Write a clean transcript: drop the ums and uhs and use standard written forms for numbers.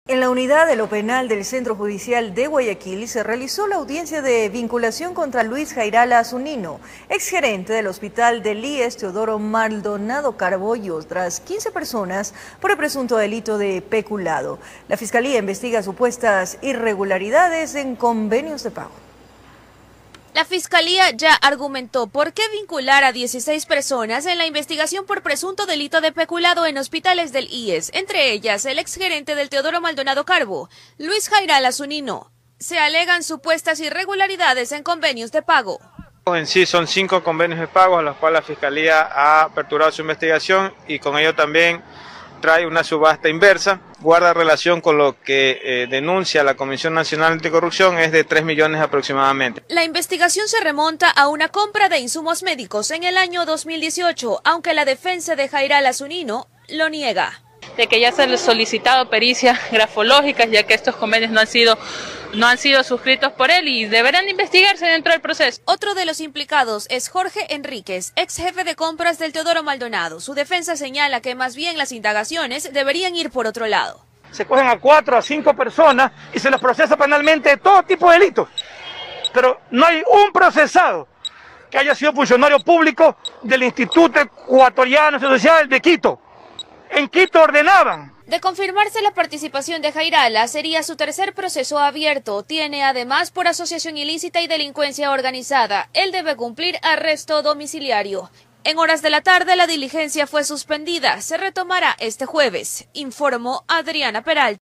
En la unidad de lo penal del Centro Judicial de Guayaquil se realizó la audiencia de vinculación contra Luis Jairala Zunino, exgerente del Hospital del IES Teodoro Maldonado Carbo y otras 15 personas por el presunto delito de peculado. La Fiscalía investiga supuestas irregularidades en convenios de pago. La Fiscalía ya argumentó por qué vincular a 16 personas en la investigación por presunto delito de peculado en hospitales del IES, entre ellas el exgerente del Teodoro Maldonado Carbo, Luis Jairala Zunino. Se alegan supuestas irregularidades en convenios de pago. En sí son 5 convenios de pago a los cuales la Fiscalía ha aperturado su investigación y con ello también trae una subasta inversa. Guarda relación con lo que denuncia la Comisión Nacional Anticorrupción, es de 3 millones aproximadamente. La investigación se remonta a una compra de insumos médicos en el año 2018, aunque la defensa de Jairala Zunino lo niega. De que ya se les ha solicitado pericias grafológicas, ya que estos convenios no han sido suscritos por él y deberán investigarse dentro del proceso. Otro de los implicados es Jorge Enríquez, ex jefe de compras del Teodoro Maldonado. Su defensa señala que más bien las indagaciones deberían ir por otro lado. Se cogen a 4 a 5 personas y se los procesa penalmente de todo tipo de delitos, pero no hay un procesado que haya sido funcionario público del Instituto Ecuatoriano Social de Quito. En Quito ordenaban. De confirmarse la participación de Jairala, sería su tercer proceso abierto. Tiene además por asociación ilícita y delincuencia organizada. Él debe cumplir arresto domiciliario. En horas de la tarde la diligencia fue suspendida. Se retomará este jueves, informó Adriana Peralta.